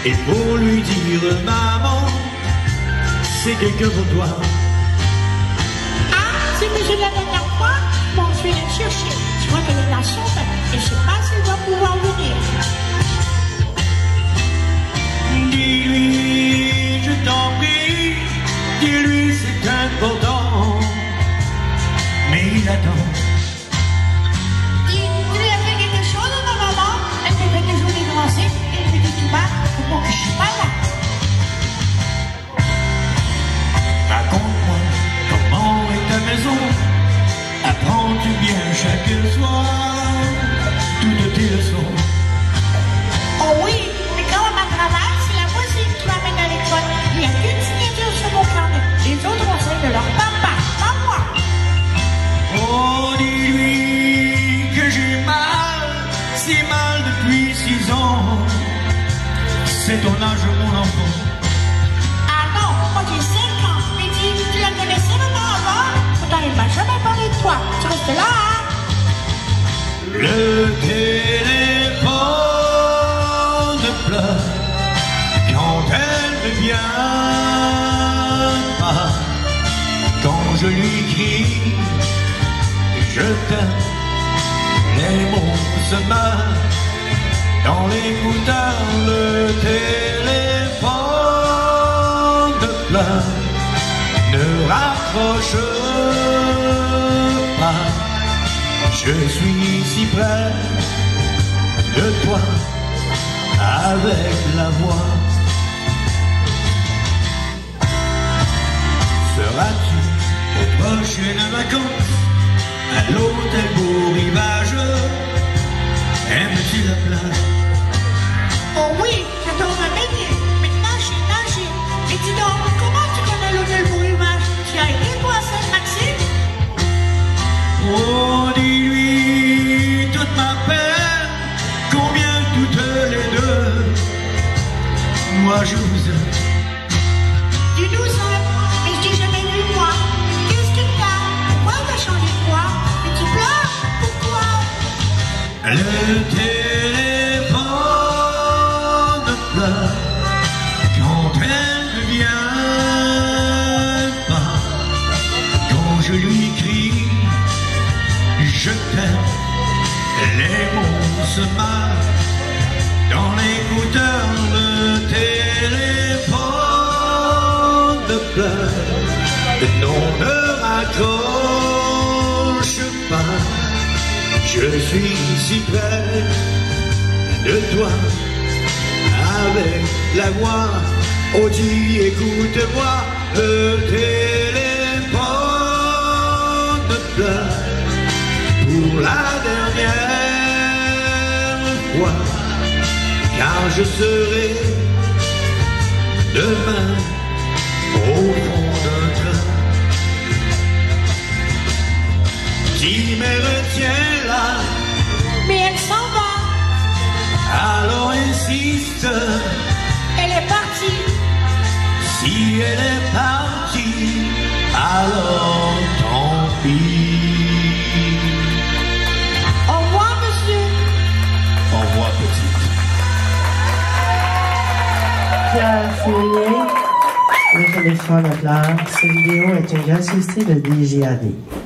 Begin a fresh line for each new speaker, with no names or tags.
et pour lui dire maman, c'est quelqu'un pour toi.
Ah, c'est monsieur de la dernière fois. Bon, je vais le chercher. Je vois qu'elle est dans la chambre et je sais pas s'il va pouvoir venir.
Dis-lui, je t'en prie, dis-lui c'est important, mais il attend.
Tu lui as fait quelque chose, ma maman? Elle me fait toujours des grands et elle me dit tout bas, pour que je suis pas là.
Raconte-moi comment est ta maison, apprends-tu bien chaque soir toutes tes leçons?
Oh oui, mais quand on a travail, c'est la voisine qui m'amène à l'école. Il n'y a qu'une signature sur mon carnet. Les autres ont celle de leur papa, pas moi.
Oh, dis-lui que j'ai mal, si mal depuis 6 ans. C'est ton âge, mon enfant.
Ah non, moi j'ai 5 ans. Mais dis, tu la connaissais maman avant? Pourtant elle m'a jamais parlé de toi. Tu restes là, hein?
Le téléphone pleure quand elle ne vient pas. Quand je lui crie, je t'aime, les mots se meurent dans l'écouteur. Le téléphone pleure, ne raccroche pas. Je suis si près de toi, avec la voix. Seras-tu aux prochaines vacances, à l'hôtel Beau Rivage? Aimes-tu la plage?
Oh oui, j'adore ma baigner. Mais nager. Et dis donc, comment tu connais l'hôtel Beau Rivage? Tu as été toi à Sainte-Maxime?
Oh, dis-lui toute ma peine, combien toutes les deux, moi je vous aime.
Dis nous ça, mais je t'ai jamais vu moi. Qu'est-ce que t'as? Pourquoi t'as changé de voix? Mais tu pleures? Pourquoi?
Le téléphone pleure quand elle ne vient pas. Quand je lui crie, je t'aime, les mots se marrent dans l'écouteur. Le téléphone pleure, non, ne raccroche pas. Je suis si près de toi, avec la voix. Oh, dis, écoute-moi, le téléphone pleure pour la dernière fois, car je serai demain au fond d'un train qui me retient là.
Mais elle s'en va.
Alors insiste.
Elle est partie.
Si elle est partie, alors tant pis.
Au revoir, monsieur.
Au revoir, petite.
Pierre Fournier, le téléphone à Claire. Cette vidéo est une gracieuseté de DGAD.